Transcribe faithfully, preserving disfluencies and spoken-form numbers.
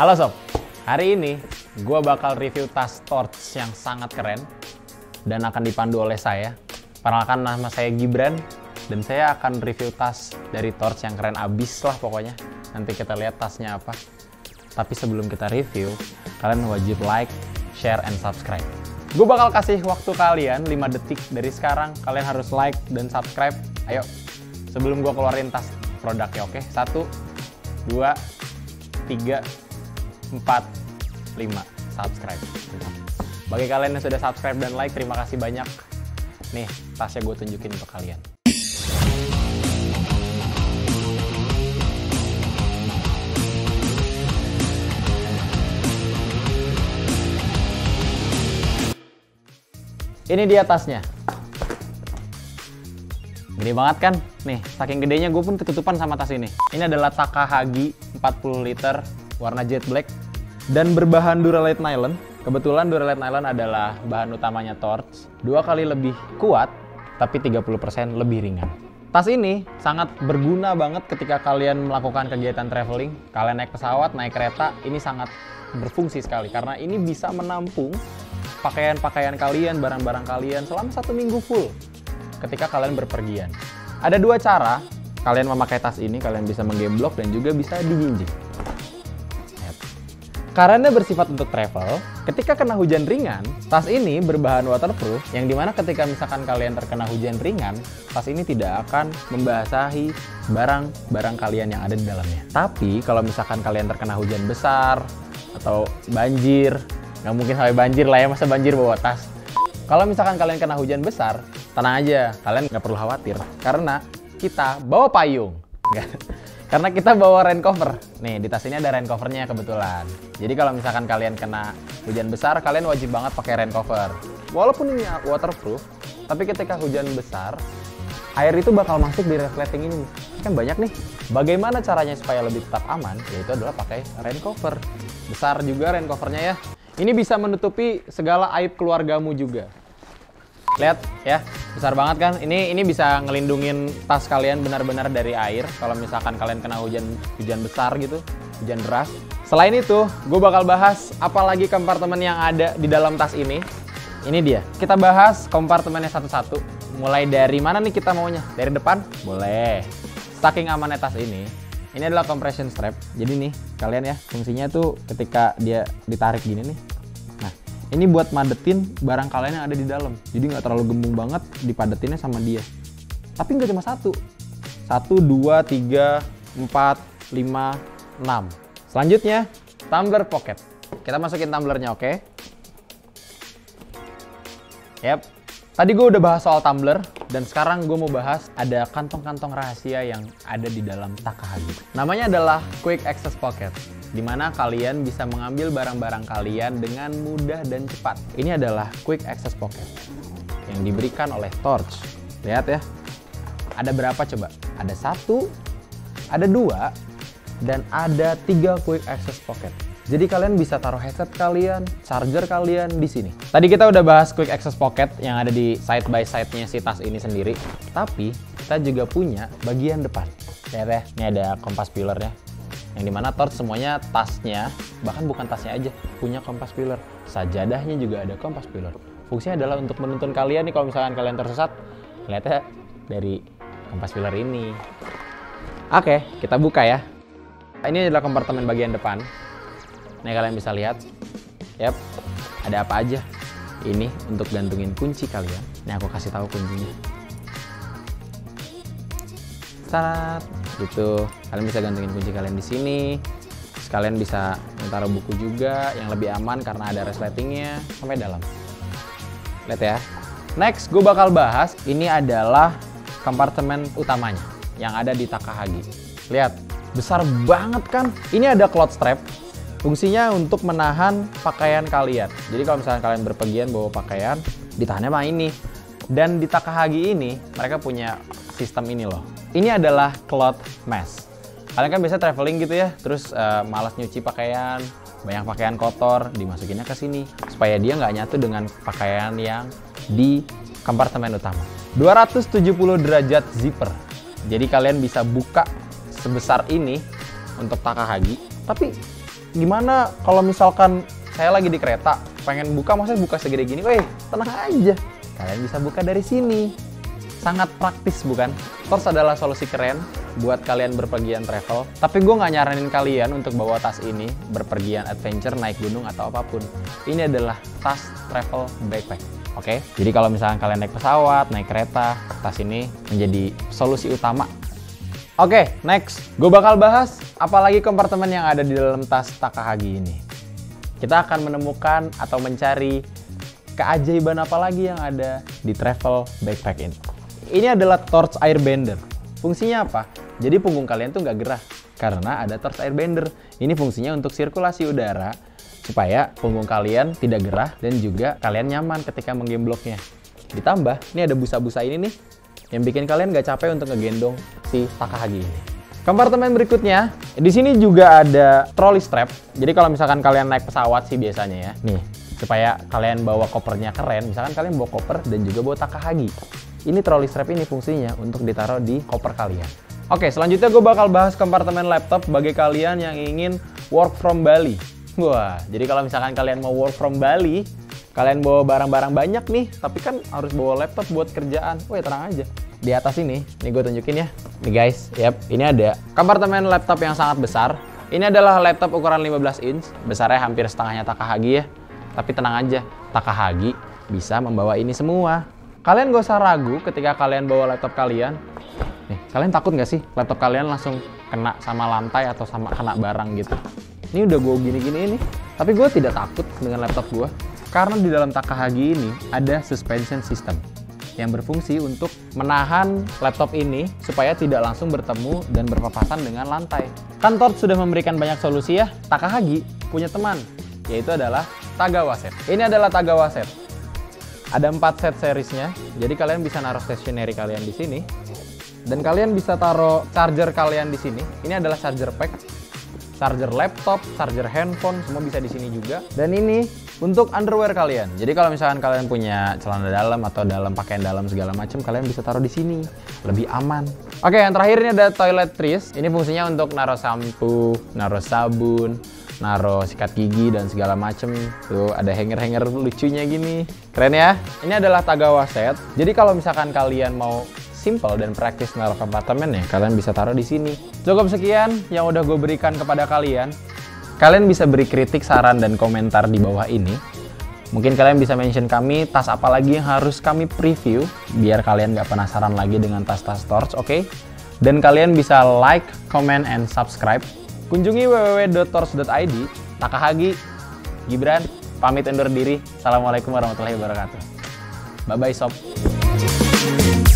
Halo sob, hari ini gue bakal review tas Torch yang sangat keren dan akan dipandu oleh saya. Perkenalkan, nama saya Gibran dan saya akan review tas dari Torch yang keren abis lah pokoknya. Nanti kita lihat tasnya apa. Tapi sebelum kita review, kalian wajib like, share, and subscribe. Gue bakal kasih waktu kalian lima detik dari sekarang. Kalian harus like dan subscribe. Ayo, sebelum gue keluarin tas produknya, oke? Satu, dua, tiga, empat, lima. Subscribe. Bagi kalian yang sudah subscribe dan like, terima kasih banyak. Nih, tasnya gue tunjukin untuk kalian. Ini dia tasnya. Gede banget kan? Nih, saking gedenya gue pun ketutupan sama tas ini. Ini adalah Takahagi empat puluh liter, warna jet black, dan berbahan Duralite nylon. Kebetulan Duralite nylon adalah bahan utamanya Torch. Dua kali lebih kuat, tapi tiga puluh persen lebih ringan. Tas ini sangat berguna banget ketika kalian melakukan kegiatan traveling. Kalian naik pesawat, naik kereta, ini sangat berfungsi sekali. Karena ini bisa menampung pakaian-pakaian kalian, barang-barang kalian selama satu minggu full ketika kalian berpergian. Ada dua cara kalian memakai tas ini. Kalian bisa menggemblok dan juga bisa dijinjing. Karena bersifat untuk travel, ketika kena hujan ringan, tas ini berbahan waterproof, yang dimana ketika misalkan kalian terkena hujan ringan, tas ini tidak akan membasahi barang-barang kalian yang ada di dalamnya. Tapi kalau misalkan kalian terkena hujan besar atau banjir, nggak mungkin sampai banjir lah ya, masa banjir bawa tas. Kalau misalkan kalian kena hujan besar, tenang aja, kalian nggak perlu khawatir. Karena kita bawa payung. Karena kita bawa rain cover. Nih, di tas ini ada rain covernya kebetulan. Jadi kalau misalkan kalian kena hujan besar, kalian wajib banget pakai rain cover. Walaupun ini waterproof, tapi ketika hujan besar, air itu bakal masuk di resleting ini. Kan banyak nih. Bagaimana caranya supaya lebih tetap aman? Yaitu adalah pakai rain cover. Besar juga rain covernya ya. Ini bisa menutupi segala aib keluargamu juga. Lihat ya, besar banget kan? Ini ini bisa ngelindungin tas kalian benar-benar dari air. Kalau misalkan kalian kena hujan hujan besar gitu, hujan deras. Selain itu, gue bakal bahas apalagi kompartemen yang ada di dalam tas ini. Ini dia. Kita bahas kompartemennya satu-satu. Mulai dari mana nih kita maunya? Dari depan? Boleh. Saking amannya tas ini. Ini adalah compression strap. Jadi nih, kalian ya, fungsinya tuh ketika dia ditarik gini nih. Nah, ini buat madetin barang kalian yang ada di dalam. Jadi nggak terlalu gembung banget dipadetinnya sama dia. Tapi nggak cuma satu. Satu, dua, tiga, empat, lima, enam. Selanjutnya, tumbler pocket. Kita masukin tumblernya, oke? Yap. Tadi gue udah bahas soal tumbler, dan sekarang gue mau bahas ada kantong-kantong rahasia yang ada di dalam Takahagi. Namanya adalah Quick Access Pocket, dimana kalian bisa mengambil barang-barang kalian dengan mudah dan cepat. Ini adalah Quick Access Pocket yang diberikan oleh Torch. Lihat ya, ada berapa coba? Ada satu, ada dua, dan ada tiga Quick Access Pocket. Jadi kalian bisa taruh headset kalian, charger kalian di sini. Tadi kita udah bahas Quick Access Pocket yang ada di side by side-nya si tas ini sendiri. Tapi kita juga punya bagian depan. Lihat ya, ini ada kompas pillarnya. Yang dimana Torch semuanya tasnya, bahkan bukan tasnya aja, punya kompas pillar. Sajadahnya juga ada kompas pillar. Fungsinya adalah untuk menuntun kalian nih kalau misalkan kalian tersesat. Lihat ya, dari kompas pillar ini. Oke, kita buka ya. Ini adalah kompartemen bagian depan. Nih kalian bisa lihat, yap, ada apa aja. Ini untuk gantungin kunci kalian. Nih aku kasih tahu kuncinya. Saat gitu, kalian bisa gantungin kunci kalian di sini. Terus kalian bisa taruh buku juga yang lebih aman karena ada resletingnya sampai dalam. Lihat ya. Next, gue bakal bahas ini adalah kompartemen utamanya yang ada di Takahagi. Lihat, besar banget kan? Ini ada cloth strap. Fungsinya untuk menahan pakaian kalian. Jadi kalau misalnya kalian berpergian bawa pakaian, ditahannya sama ini. Dan di Takahagi ini, mereka punya sistem ini loh. Ini adalah cloth mask. Kalian kan biasa traveling gitu ya, terus uh, malas nyuci pakaian, banyak pakaian kotor, dimasukinnya ke sini. Supaya dia nggak nyatu dengan pakaian yang di kompartemen utama. dua ratus tujuh puluh derajat zipper. Jadi kalian bisa buka sebesar ini untuk Takahagi. Tapi gimana kalau misalkan saya lagi di kereta, pengen buka, maksudnya buka segede gini, weh, tenang aja. Kalian bisa buka dari sini. Sangat praktis bukan? Torch adalah solusi keren buat kalian berpergian travel. Tapi gue nggak nyaranin kalian untuk bawa tas ini berpergian adventure, naik gunung atau apapun. Ini adalah tas travel backpack. Oke? Jadi kalau misalkan kalian naik pesawat, naik kereta, tas ini menjadi solusi utama. Oke, next. Gue bakal bahas apalagi kompartemen yang ada di dalam tas Takahagi ini. Kita akan menemukan atau mencari keajaiban apa lagi yang ada di travel backpack ini. Ini adalah torch airbender. Fungsinya apa? Jadi punggung kalian tuh nggak gerah karena ada torch airbender. Ini fungsinya untuk sirkulasi udara supaya punggung kalian tidak gerah dan juga kalian nyaman ketika menggembloknya. Ditambah, ini ada busa-busa ini nih yang bikin kalian nggak capek untuk ngegendong si Takahagi ini. Kompartemen berikutnya, di sini juga ada trolley strap. Jadi kalau misalkan kalian naik pesawat sih biasanya ya, nih supaya kalian bawa kopernya keren. Misalkan kalian bawa koper dan juga bawa Takahagi. Ini trolley strap ini fungsinya untuk ditaruh di koper kalian. Oke, selanjutnya gue bakal bahas kompartemen laptop bagi kalian yang ingin work from Bali. Wah, jadi kalau misalkan kalian mau work from Bali, kalian bawa barang-barang banyak nih, tapi kan harus bawa laptop buat kerjaan. Wah, tenang aja. Di atas ini, nih gue tunjukin ya. Nih guys, yap, ini ada kompartemen laptop yang sangat besar. Ini adalah laptop ukuran lima belas inch, besarnya hampir setengahnya Takahagi ya. Tapi tenang aja, Takahagi bisa membawa ini semua. Kalian gak usah ragu ketika kalian bawa laptop kalian. Nih, kalian takut gak sih laptop kalian langsung kena sama lantai atau sama kena barang gitu? Ini udah gue gini-gini ini. Tapi gue tidak takut dengan laptop gue. Karena di dalam Takahagi ini ada suspension system yang berfungsi untuk menahan laptop ini supaya tidak langsung bertemu dan berpapasan dengan lantai. Kan Torch sudah memberikan banyak solusi ya. Takahagi punya teman, yaitu adalah Tagawa Set. Ini adalah Tagawa Set. Ada empat set seriesnya, jadi kalian bisa naruh stationery kalian di sini, dan kalian bisa taruh charger kalian di sini. Ini adalah charger pack, charger laptop, charger handphone, semua bisa di sini juga. Dan ini untuk underwear kalian. Jadi kalau misalkan kalian punya celana dalam atau dalam pakaian dalam segala macam, kalian bisa taruh di sini, lebih aman. Oke, yang terakhir ini ada toiletries. Ini fungsinya untuk naruh sampo, naruh sabun, naruh sikat gigi dan segala macem. Tuh ada hanger-hanger lucunya gini, keren ya. Ini adalah Tagawa Set. Jadi kalau misalkan kalian mau simple dan praktis naruh kompartemen ya, kalian bisa taruh di sini. Cukup sekian yang udah gue berikan kepada kalian. Kalian bisa beri kritik, saran, dan komentar di bawah ini. Mungkin kalian bisa mention kami tas apa lagi yang harus kami preview biar kalian gak penasaran lagi dengan tas-tas Torch, oke? Okay? Dan kalian bisa like, comment, and subscribe. Kunjungi w w w dot torch dot i d. Takahagi, Gibran, pamit undur diri. Assalamualaikum warahmatullahi wabarakatuh. Bye-bye sob.